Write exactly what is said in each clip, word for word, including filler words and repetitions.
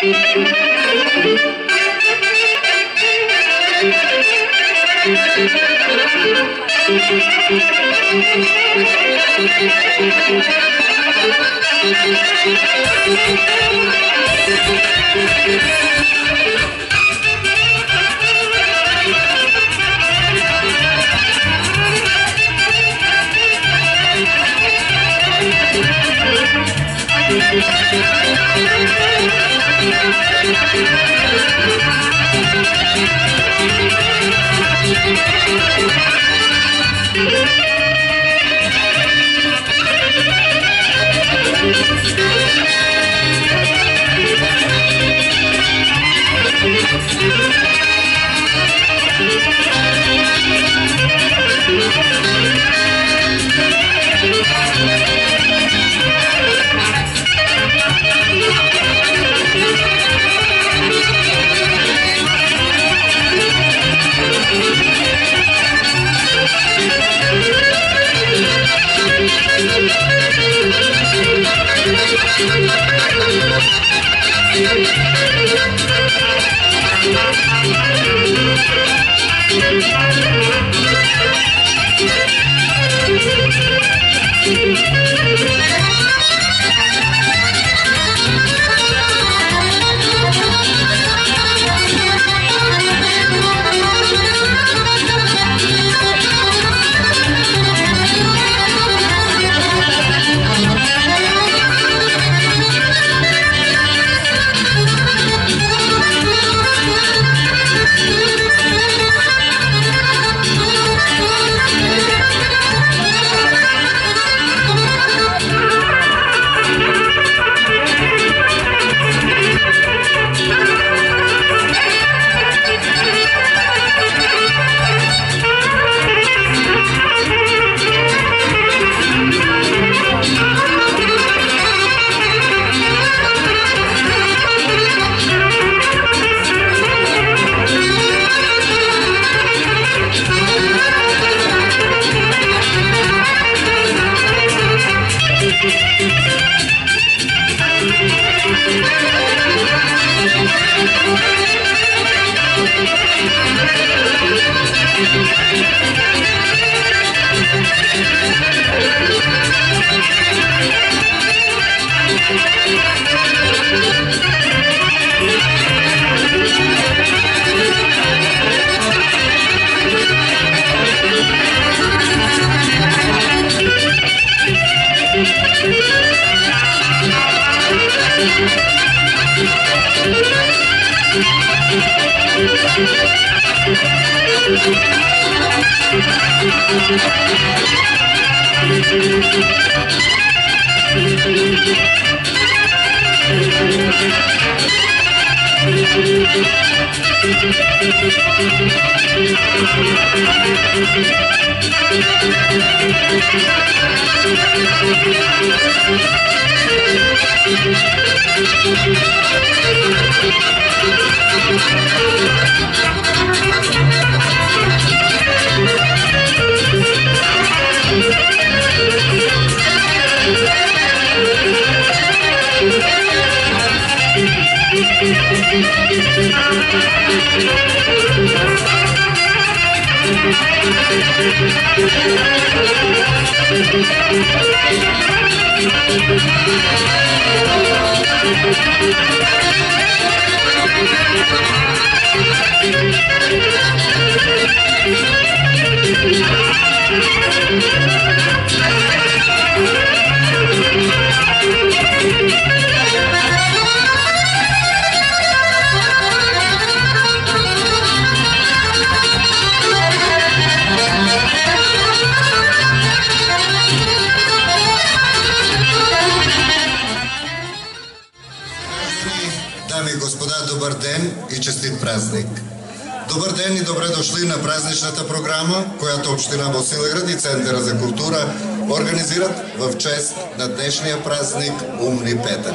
Дами и господа, добър ден и честит празник! Добър ден и добре дошли на празничната програма, която Община Босилеград и Центъра за култура организират в чест на днешния празник Умни петък.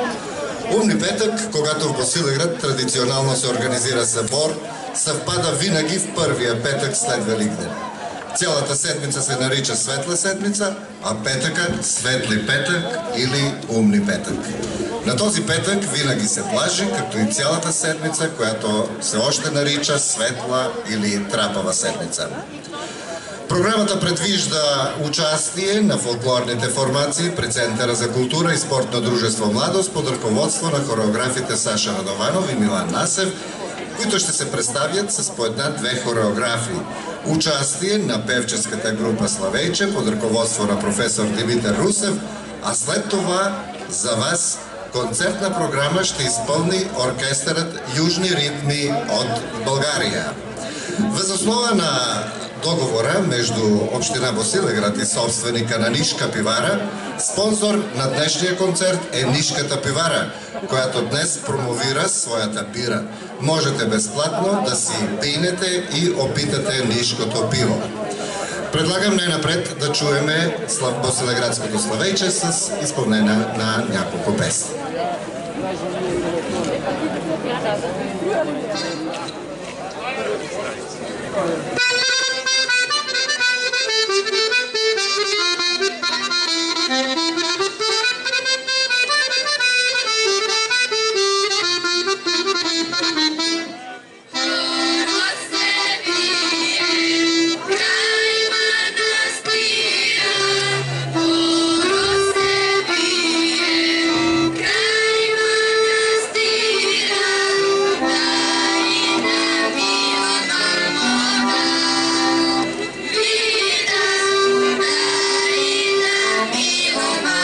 Умни петък, когато в Босилеград традиционално се организира събор, съвпада винаги в първия петък след Великден. Цялата седмица се нарича Светла седмица, а петъкът Светли петък или Умни петък. На този петък винаги се плажи, като и цялата седмица, която се още нарича Светла или Трапава седмица. Програмата предвижда участие на фолклорните формации при Центъра за култура и спортно дружество Младост под ръководство на хореографите Саша Радованов и Милан Насев, които ще се представят с по една-две хореографии. Участие на певческата група Славейче под ръководство на професор Димитър Русев, а след това за вас концертна програма ще изпълни оркестърът Южни ритми от България. Въз основа на договора между Община Босилеград и собственика на Нишка пивара, спонсор на днешния концерт е Нишката пивара, която днес промовира своята бира. Можете безплатно да си пийнете и опитате Нишкото пиво. Предлагам най-напред да чуеме Босилеградското Славейче с изпълнение на няколко песни. Bye.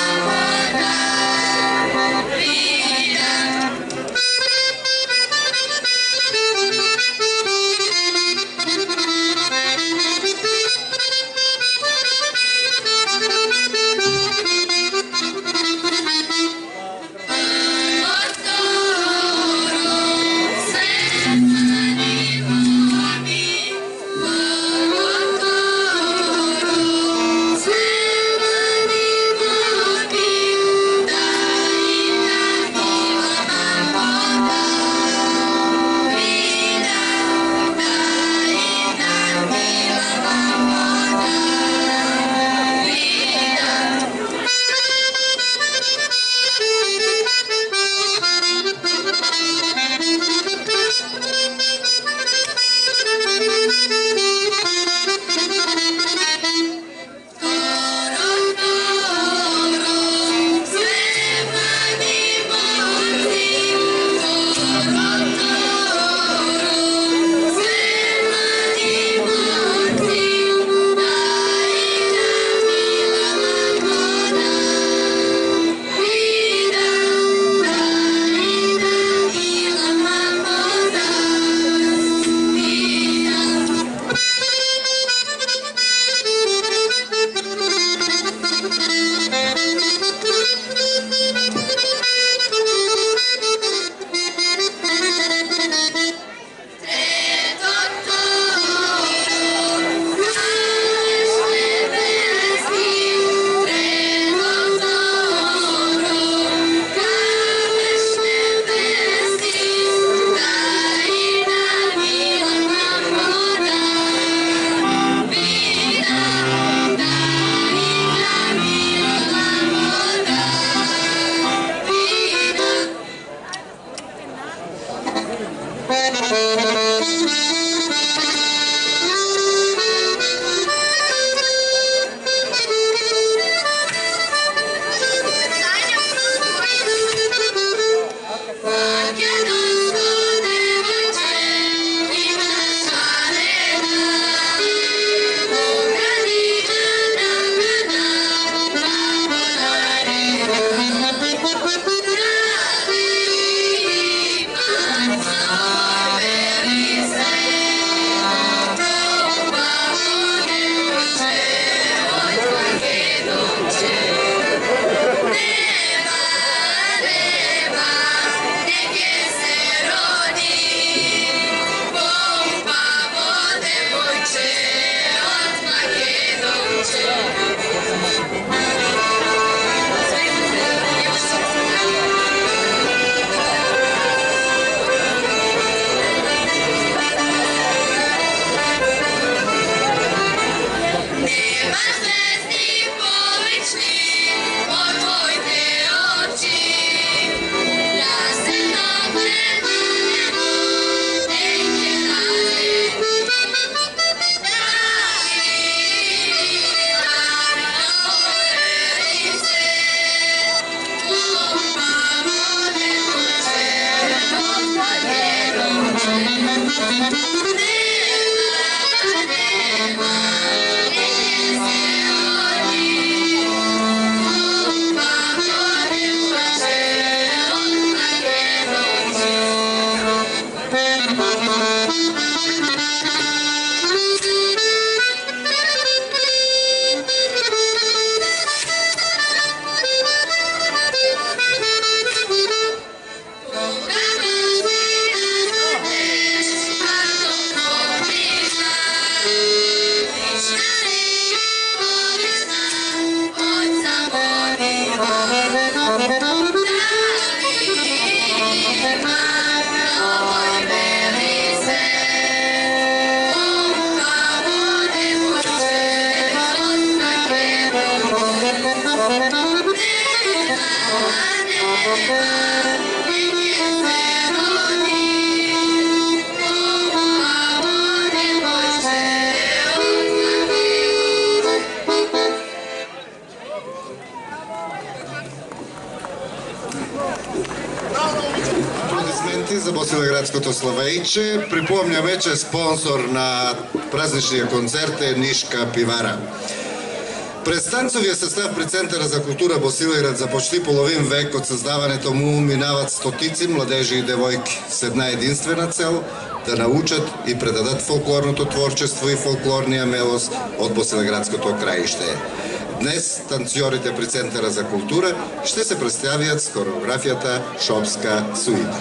Аплодисменти за Босилеградското славеиче. Припомняме, че спонсор на празничния концерт е Нишка пивара. През танцовия състав при Центъра за култура Босилеград за почти половин век от създаването му минават стотици младежи и девойки с една единствена цел – да научат и предадат фолклорното творчество и фолклорния мелост от Босилеградското краище. Днес танцорите при Центъра за култура ще се представят с хореографията Шопска суита.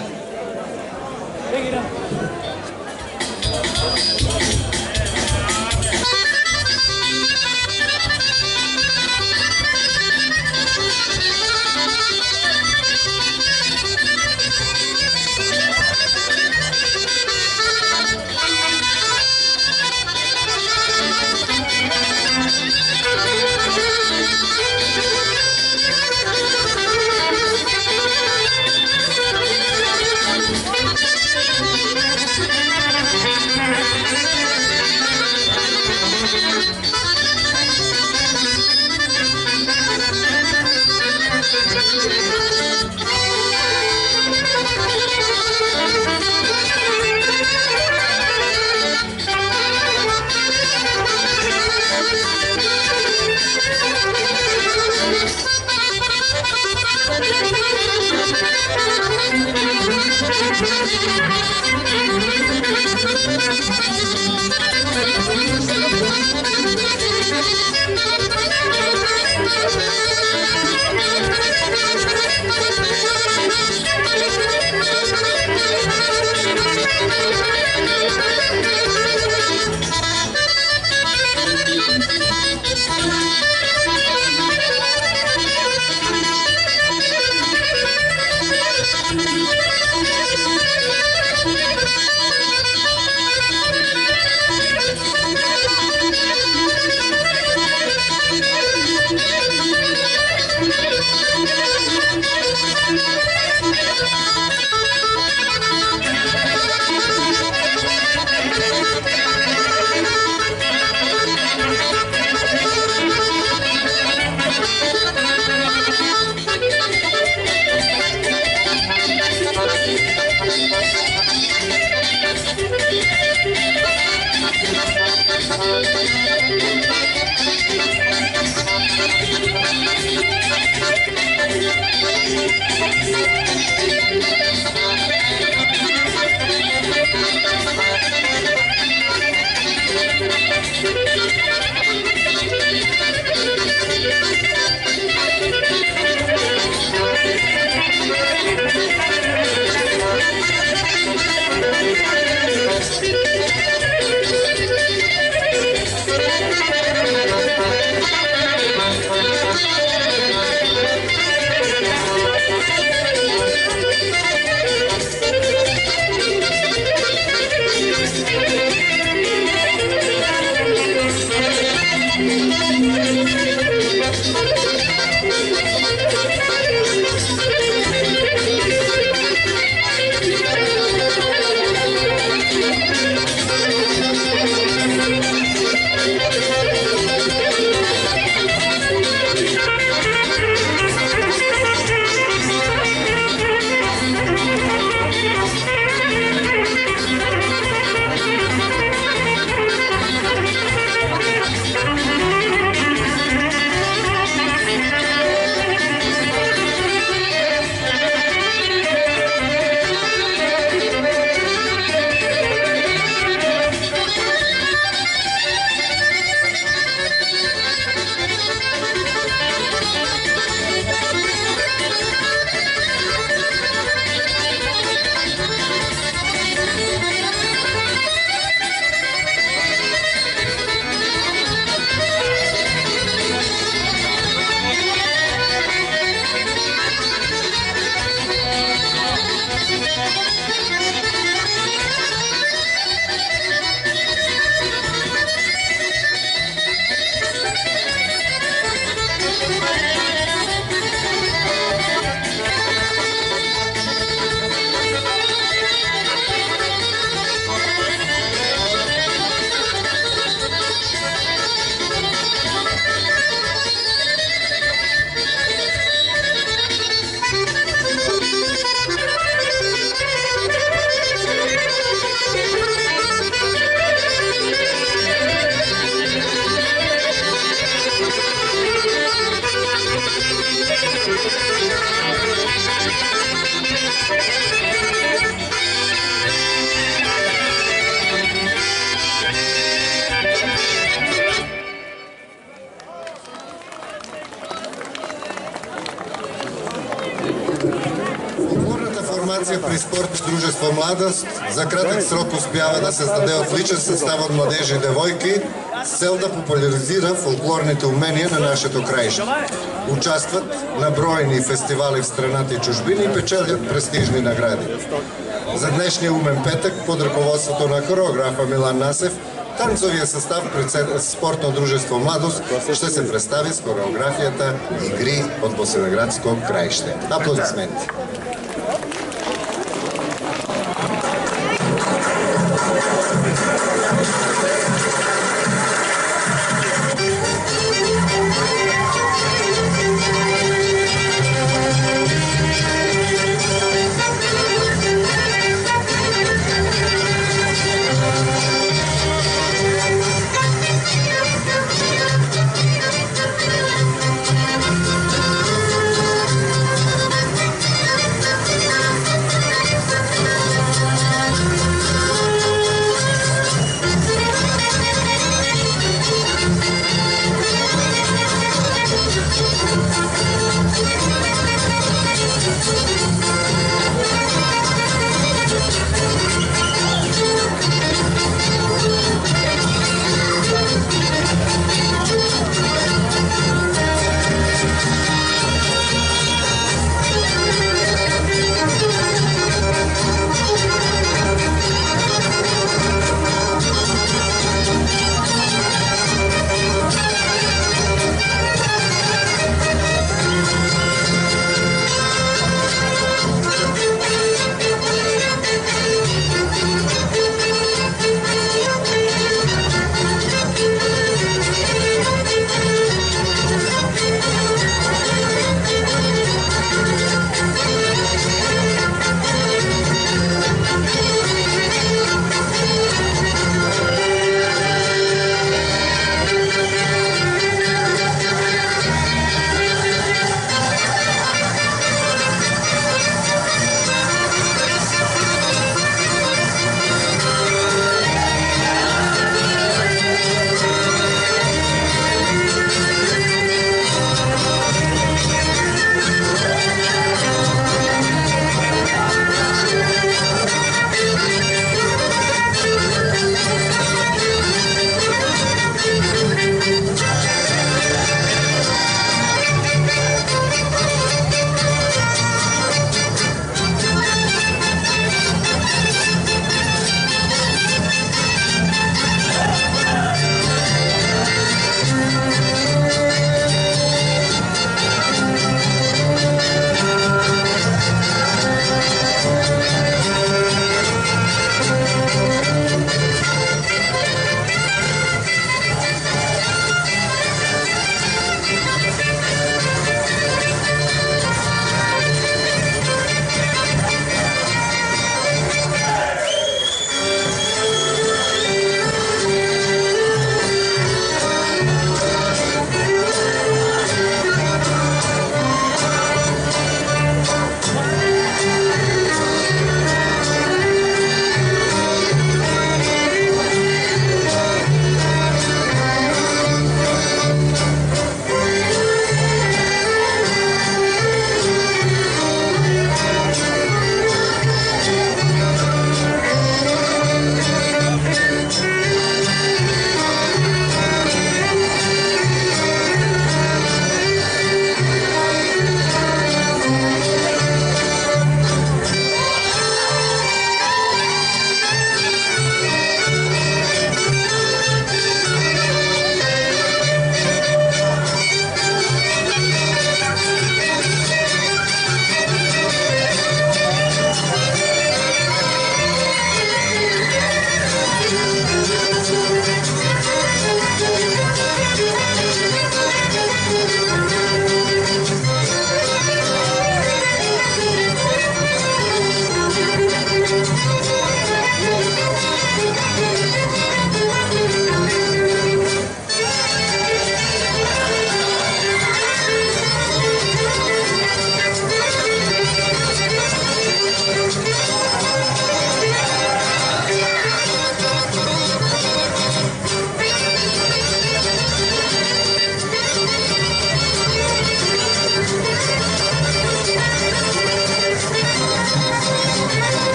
Thank you. организация при спортно дружество Младост за кратък срок успява да създаде отличен състав от младежи и девойки с цел да популяризира фолклорните умения на нашето краище. Участват на бройни фестивали в страната и чужбини и печелят престижни награди. За днешния умен петък под ръководството на хореографа Милан Насев танцовия състав пред спортно дружество Младост ще се представи с хореографията Игри от Босилеградско краище. Аплодисменти!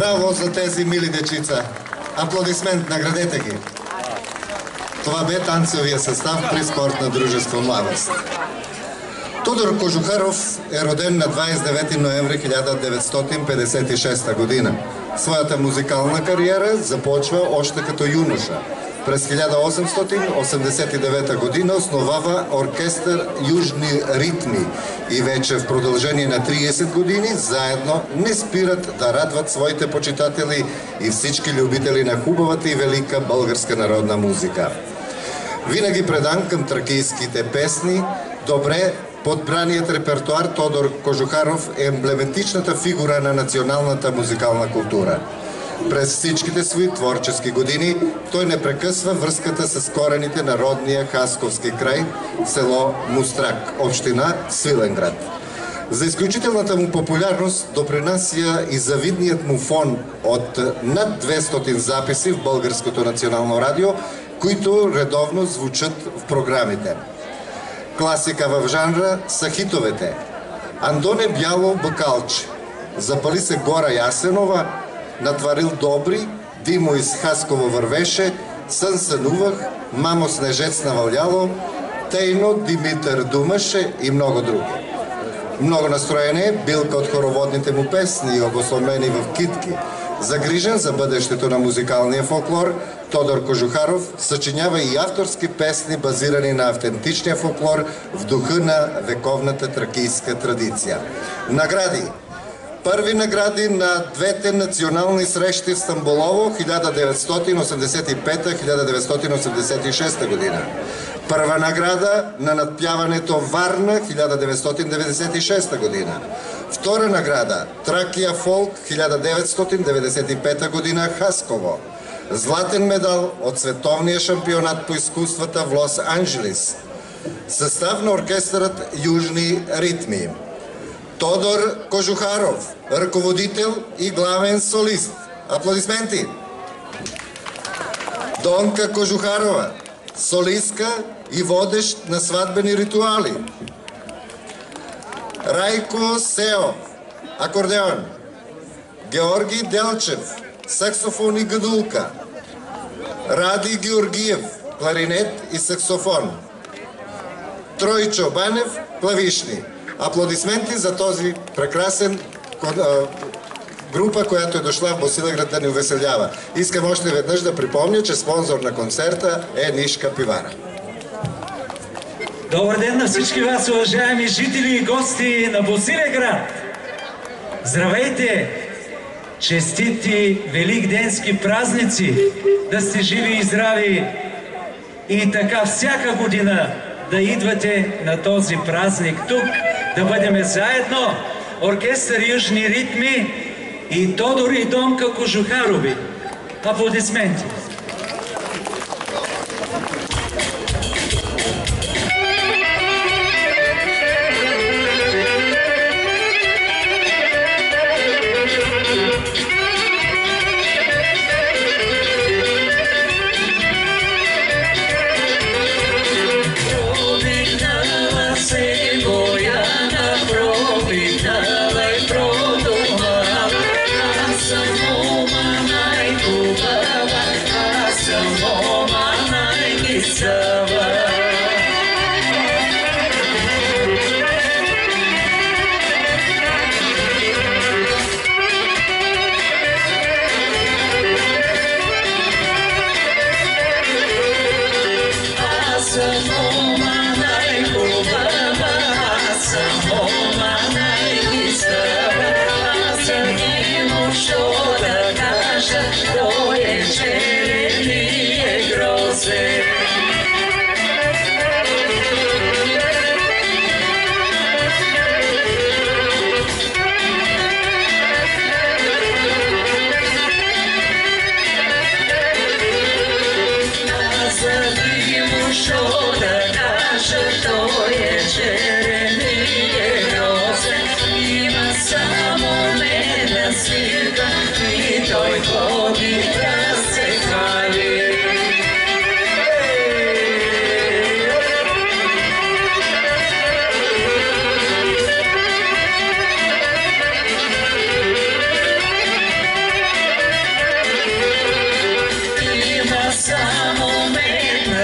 Браво за тези мили дечица. Аплодисмент, наградете ги. Това бе танцовия състав при спортна дружество Младост. Тодор Кожухаров е роден на двадесет и девети ноември хиляда деветстотин петдесет и шеста година. Своята музикална кариера започва още като юноша. През хиляда осемстотин осемдесет и девета година основава оркестър Южни ритми и вече в продължение на тридесет години заедно не спират да радват своите почитатели и всички любители на хубавата и велика българска народна музика. Винаги предан към тракийските песни, добре подбраният репертуар Тодор Кожухаров е емблематичната фигура на националната музикална култура. През всичките свои творчески години той не прекъсва връзката с корените на родния Хасковски край, село Мустрак, община Свиленград. За изключителната му популярност допринася и завидният му фон от над двестотин записи в Българското национално радио, които редовно звучат в програмите. Класика в жанра са хитовете Андоне Бяло Бакалче, Запали се гора Ясенова, Натварил добри, Димо из Хасково вървеше, Сън сънувах, Мамо снежец наваляло, Тейно Димитър думаше и много други. Много настроение, билка от хороводните му песни, обословени в китки. Загрижен за бъдещето на музикалния фолклор, Тодор Кожухаров съчинява и авторски песни, базирани на автентичния фолклор в духа на вековната тракийска традиция. Награди. Първи награди на двете национални срещи в Стамболово хиляда деветстотин осемдесет и пета - хиляда деветстотин осемдесет и шеста година. Първа награда на надпяването Варна хиляда деветстотин деветдесет и шеста година. Втора награда Тракия фолк хиляда деветстотин деветдесет и пета година Хасково. Златен медал от световния шампионат по изкуствата в Лос-Анджелес. Състав на оркестърът Южни ритми. Тодор Кожухаров, ръководител и главен солист. Аплодисменти! Донка Кожухарова, солистка и водещ на сватбени ритуали. Райко Сео, акордеон. Георги Делчев, саксофон и гадулка. Ради Георгиев, кларинет и саксофон. Тройчо Банев, клавишни. Аплодисменти за този прекрасен група, която е дошла в Босилеград да ни увеселява. Искам още веднъж да припомня, че спонсор на концерта е Нишка пивара. Добър ден на всички вас, уважаеми жители и гости на Босилеград! Здравейте! Честити великденски празници! Да сте живи и здрави! И така всяка година да идвате на този празник тук, да бъдем заедно, оркестър Южни ритми и Тодор и Донка Кожухарови. Аплодисменти!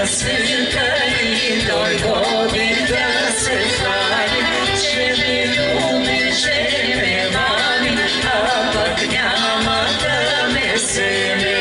da svirkali, dojgodi da se hvali, će mi ljubi, će me vali, a pak njama da me sene.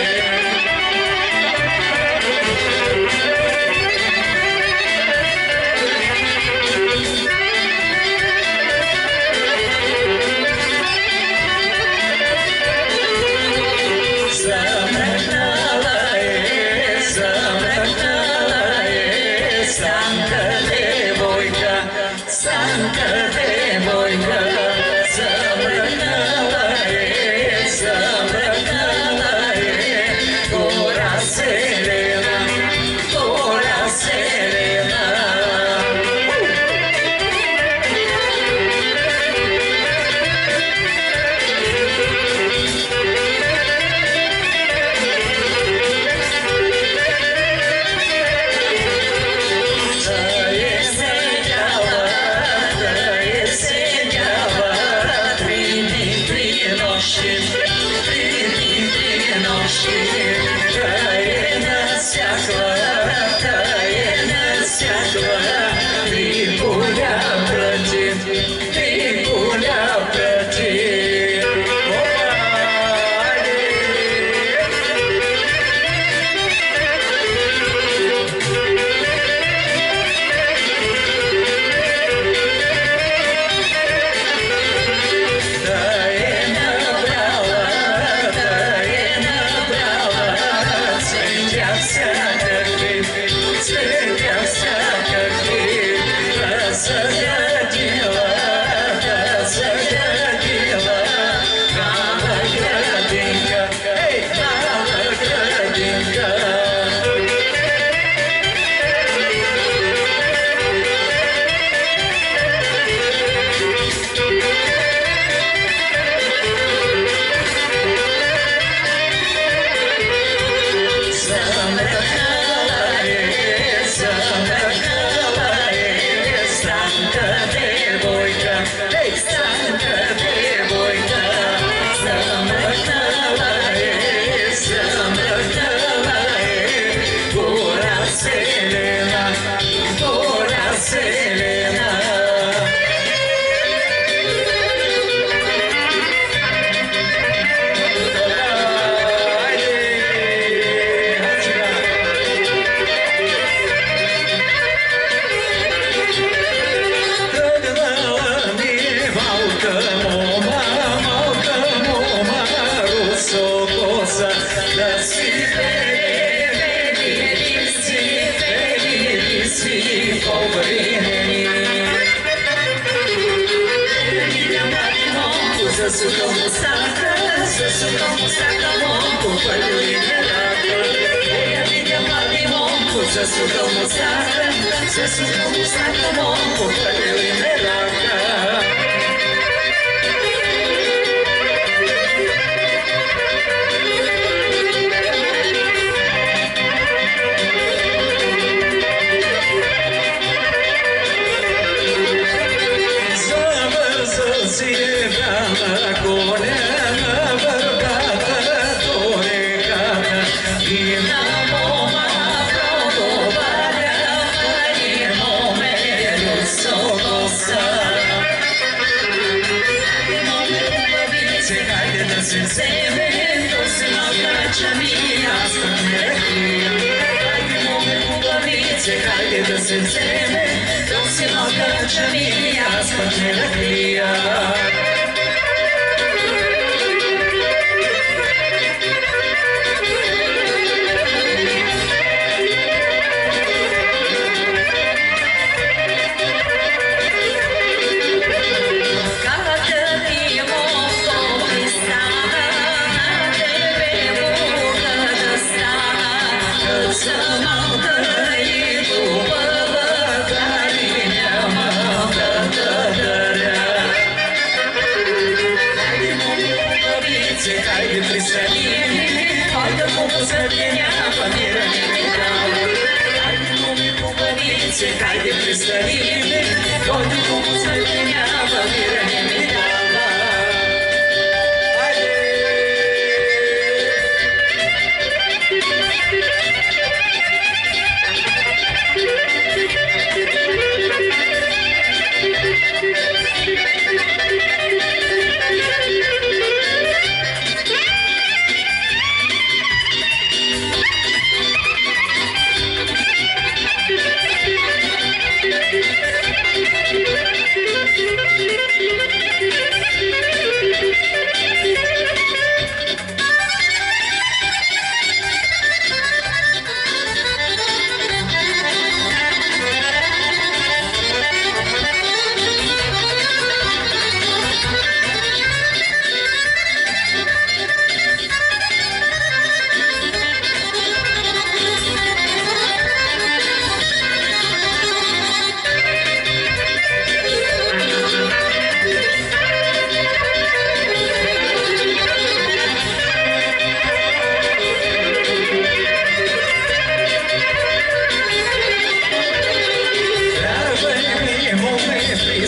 Sama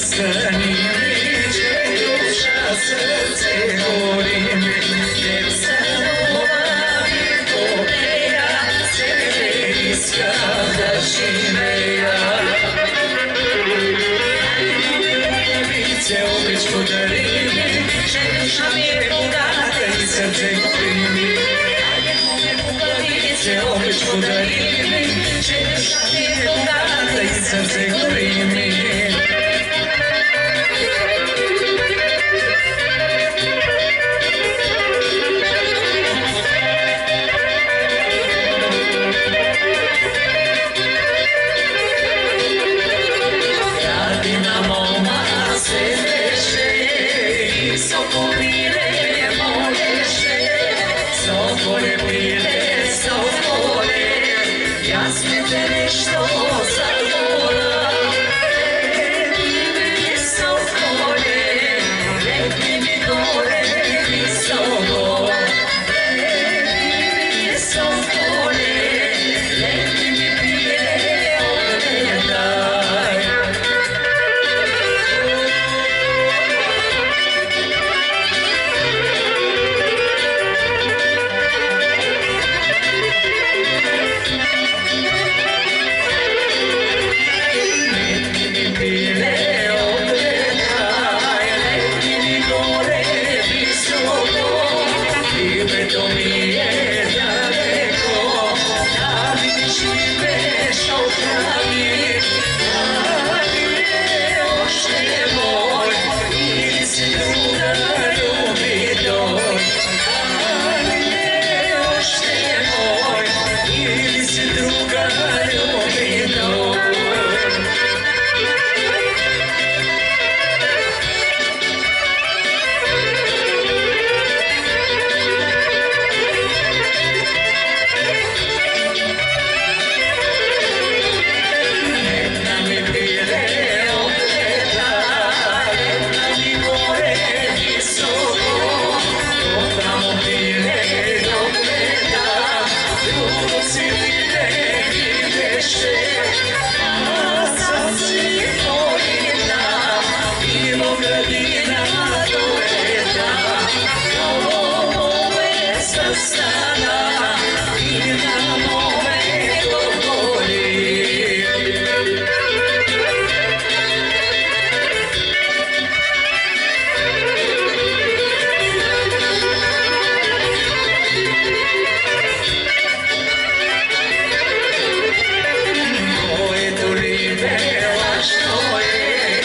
стани ми, че душа сърце гори ми, теб самова ми добея, себе искам да живея. Се обич подари ми, че душа ми е богата и сърце гори ми. Се обич подари ми, че душа ми е богата и сърце гори ми.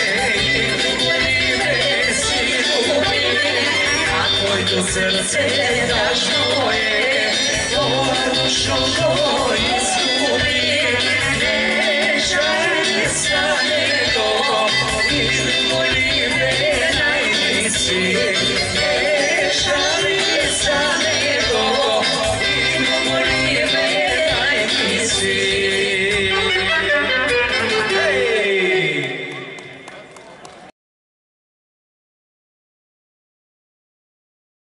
Сърце